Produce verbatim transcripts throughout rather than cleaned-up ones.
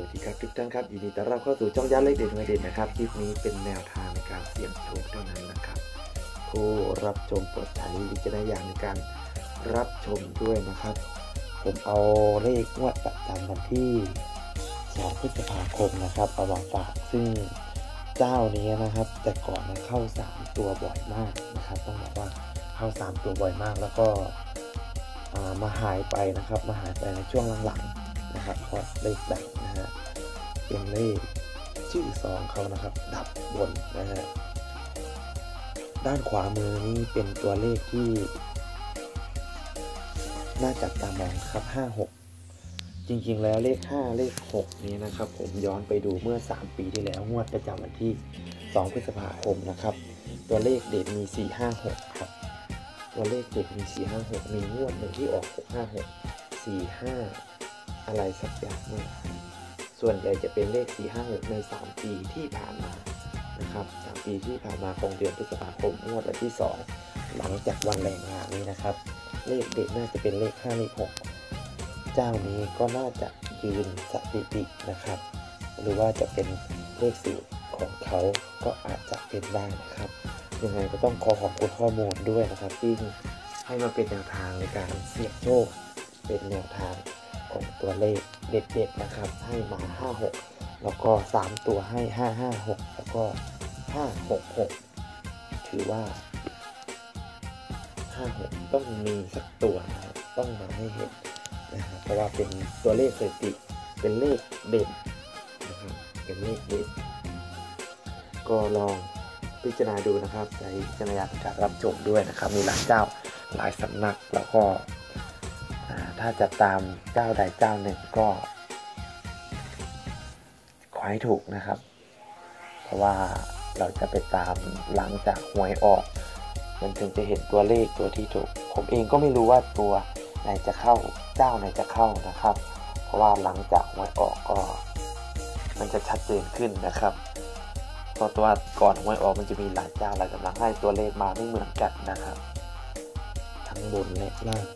วัสดีครับทุกท่านครับยินดีต้อนรับเข้าสู่ช่องย้านเลขเด็ดหวยเด็ดนะครับคลิปนี้เป็นแนวทางในการเสี่ยงโชคเท่านั้นนะครับผู้รับชมโปรดใช้วิจารณญาณในการรับชมด้วยนะครับผมเอาเลขงวดประจำวันที่สองพฤษภาคมนะครับเอามาฝากซึ่งเจ้านี้นะครับแต่ก่อนเนี่ยเข้าสามตัวบ่อยมากนะครับต้องบอกว่าเข้าสามตัวบ่อยมากแล้วก็มาหายไปนะครับมาหายไปในช่วงหลังๆนะครับเพราะเลขดับนะฮะเป็นเลขชื่อซองเขานะครับดับบนนะฮะด้านขวามือนี่เป็นตัวเลขที่น่าจับตามองครับห้าหกจริงๆแล้วเลขห้าเลขหกนี้นะครับผมย้อนไปดูเมื่อสามปีที่แล้วงวดประจำวันที่สองพฤษภาคมนะครับตัวเลขเด็ดมีสี่ ห้า หกครับตัวเลขเด็ดมีสี่ ห้า หกมีงวดหนึ่งที่ออกหก ห้า หก สี่ ห้าอะไรสักอย่างเนี่ยส่วนใหญ่จะเป็นเลขสี่ ห้า หกในสามปีที่ผ่านมานะครับสามปีที่ผ่านมาของเดือนพฤษภาคมงวดวันที่สองหลังจากวันแรงงานนี้นะครับเลขเด็ดน่าจะเป็นเลขห้าเลขหกเจ้านี้ก็น่าจะยืนสถิตินะครับหรือว่าจะเป็นเลขสูตรของเขาก็อาจจะเป็นได้นะครับยังไงก็ต้องขอขอบคุณข้อมูลด้วยนะครับที่ให้มาเป็นแนวทางในการเสี่ยงโชคเป็นแนวทางของตัวเลขเด็ดๆนะครับให้มาห้า หกแล้วก็สามตัวให้ห้า ห้า หกแล้วก็ห้า หก หกถือว่าห้า หกต้องมีสักตัวนะครับต้องมาให้เห็นนะครับเพราะว่าเป็นตัวเลขสถิติเป็นเลขเด่นนะครับเป็นเลขเด่นก็ลองพิจารณาดูนะครับใช้วิจารณญาณในการรับชมด้วยนะครับมีหลายเจ้าหลายสำนักแล้วก็ถ้าจะตามเจ้าใดเจ้าหนึ่งก็ขอให้ถูกนะครับเพราะว่าเราจะไปตามหลังจากหวยออกมันถึงจะเห็นตัวเลขตัวที่ถูกผมเองก็ไม่รู้ว่าตัวไหนจะเข้าเจ้าไหนจะเข้านะครับเพราะว่าหลังจากหวยออกก็มันจะชัดเจนขึ้นนะครับเพราะตัวก่อนหวยออกมันจะมีหลายเจ้าหลายสำนักให้ตัวเลขมาไม่เหมือนกันนะครับทั้งบนและล่าง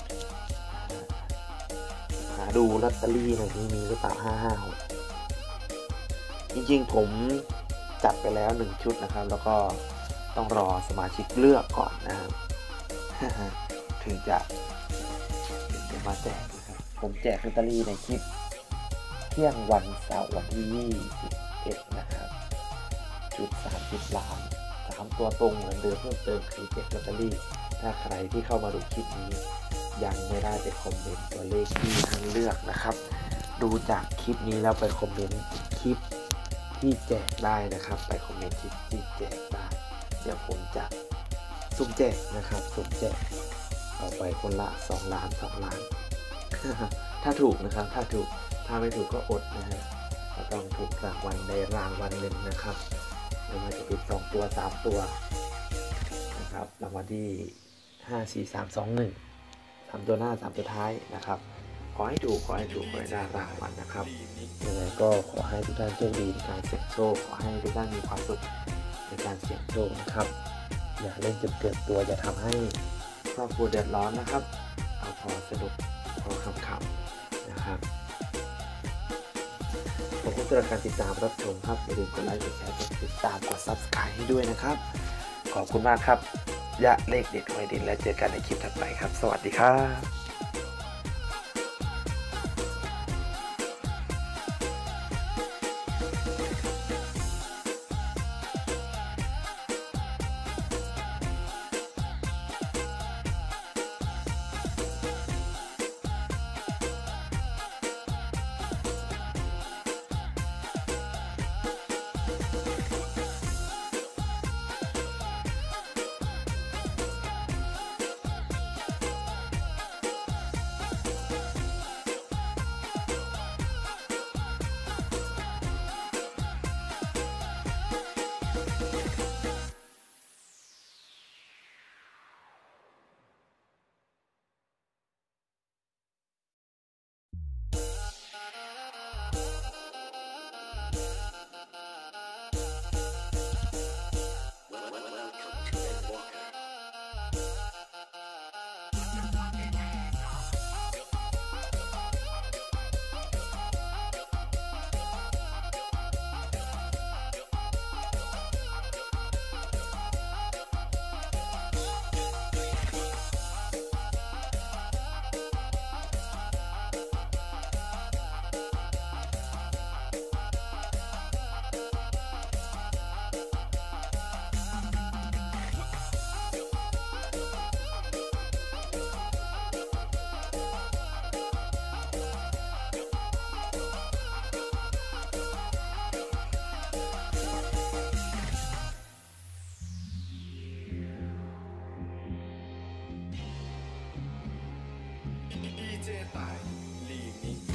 หาดูลอตเตอรี่หน่อยนี่มีหรือเปล่าห้า ห้า หกจริงๆผมจัดไปแล้วหนึ่งชุดนะครับแล้วก็ต้องรอสมาชิกเลือกก่อนนะครับ ถึงจะถึงจะมาแจกนะครับผมแจกลอตเตอรี่ในคลิปเที่ยงวันเสาร์วันที่ยี่สิบเอ็ดนะครับชุดสามสิบล้านสามตัวตรงเหมือนเดิมเพิ่มเติมคือแจกลอตเตอรี่ถ้าใครที่เข้ามาดูคลิปนี้ยังไม่ได้ไปคอมเมนต์ตัวเลขที่ท่านเลือกนะครับดูจากคลิปนี้แล้วไปคอมเมนต์คลิปที่แจกได้นะครับไปคอมเมนต์คลิปที่แจกได้เดี๋ยวผมจะสุ่มแจกนะครับสุ่มแจกเอาไปคนละสองล้านสองล้าน ถ้าถูกนะครับถ้าถูกถ้าไม่ถูกก็อดนะฮะก็ต้องถูกรางวัลในรางวัลหนึ่งนะครับไม่ว่าจะเป็นสองตัวสามตัวนะครับรางวัลที่ห้า สี่ สาม สอง หนึ่งสามตัวหน้าสามตัวท้ายนะครับขอให้ถูกขอให้ถูกขอให้ได้รางวัลนะครับยังไงก็ขอให้ทุกท่านโชคดีในการเสี่ยงโชคขอให้ทุกท่านมีความสุขในการเสี่ยงโชคนะครับอย่าเล่นจนเกินตัวอย่าทำให้ครอบครัวเดือดร้อนนะครับเอาพอสนุกพอขำๆนะครับขอบคุณสำหรับการติดตามรับชมครับอย่าลืมกดไลค์กดแชร์กดติดตามกด ซับสไครบ์ ให้ด้วยนะครับขอบคุณมากครับยะเลขเด็ดหวยเด็ดและเจอกันในคลิปถัดไปครับสวัสดีครับเจต่ายลีมิก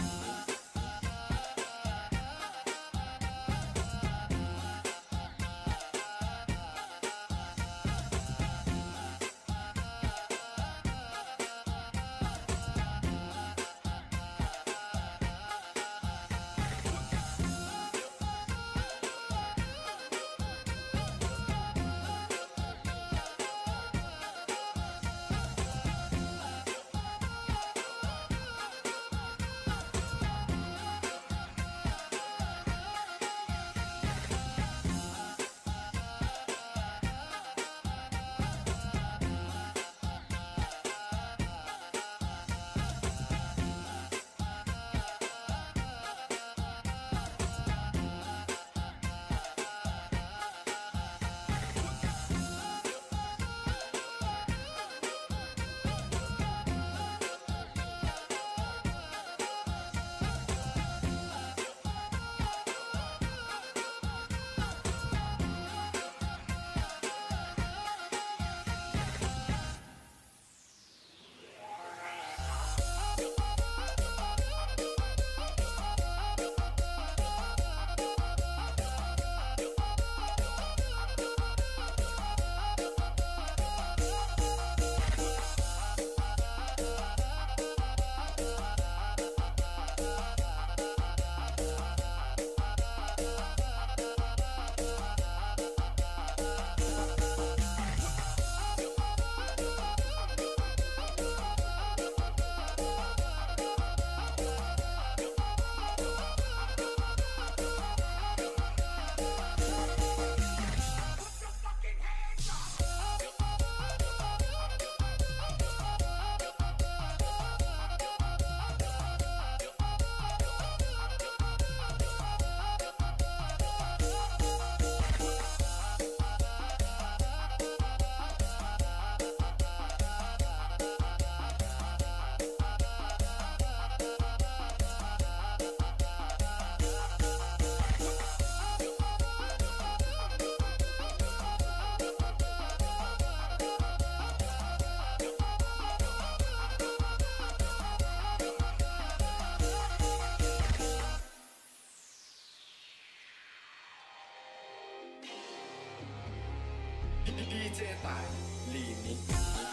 ดีเจต่ายลีมิก